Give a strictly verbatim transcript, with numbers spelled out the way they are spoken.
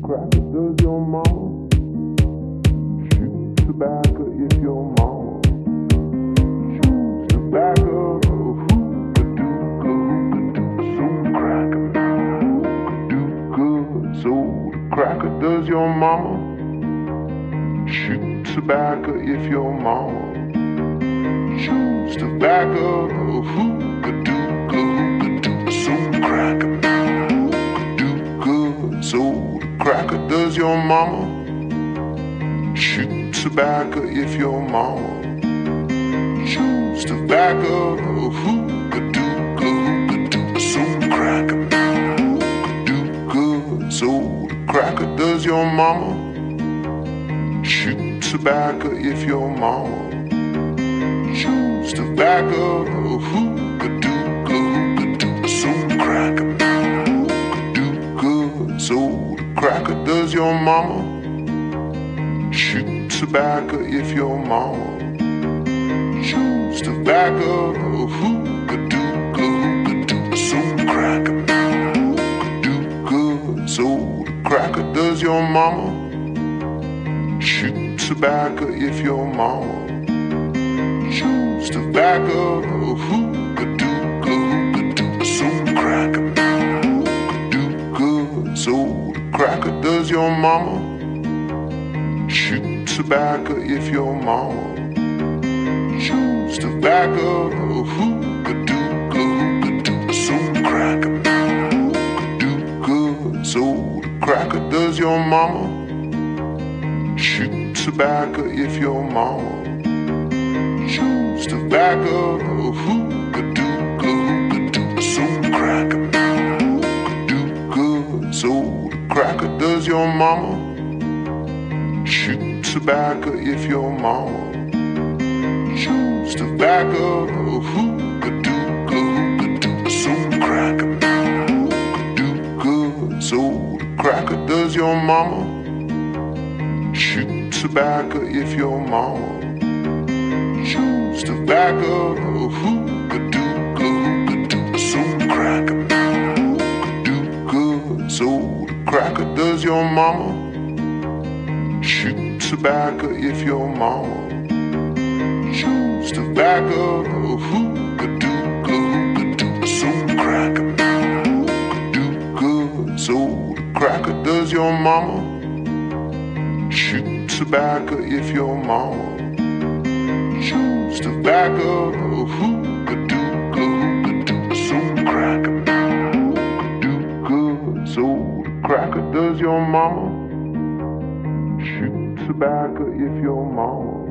cracker does your mama shoot tobacco if your mama shoots tobacco? Hooka dooka, hooka dooka, so cracker, dooka, so cracker does your mama shoot tobacco if your mama shoots tobacco? Hooka dooka, hooka dooka, so cracker, dooka, so cracker does your mama shoot tobacco if your mama shoots tobacco? Hooka dooka, hooka dooka, so cracker, dooka, so cracker does your mama shoot tobacco if your mama shoots tobacco? Hooka dooka, hooka dooka, so cracker, dooka, so cracker does your mama shoot tobacco if your mama shoots tobacco? Hooka dooka, hooka dooka, so cracker, dooka, so cracker does your mama shoot tobacco if your mama shoots tobacco? Hooka dooka, hooka dooka, so cracker, dooka, so cracker does your mama shoot tobacco if your mama shoots tobacco? Hooka dooka, hooka dooka, so cracker, dooka, so cracker does your mama shoot tobacco if your mama shoots tobacco? Hooka dooka, hooka dooka, so cracker, dooka, so cracker does your mama shoot tobacco if your mama shoots tobacco? Hooka dooka, hooka dooka, so cracker, dooka, so cracker does your mama shoot tobacco if your mama shoots tobacco? Hooka dooka, hooka dooka, so cracker, dooka, so cracker does your mama shoot tobacco if your mama shoots tobacco? Hooka dooka, hooka dooka, so cracker, dooka, so cracker does your mama shoot tobacco if your mama shoots tobacco? Hooka dooka, hooka dooka, so cracker, dooka, so cracker does your mama shoot tobacco if your mama